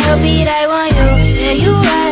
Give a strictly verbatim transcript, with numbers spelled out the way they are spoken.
the beat, I want you. Say you right.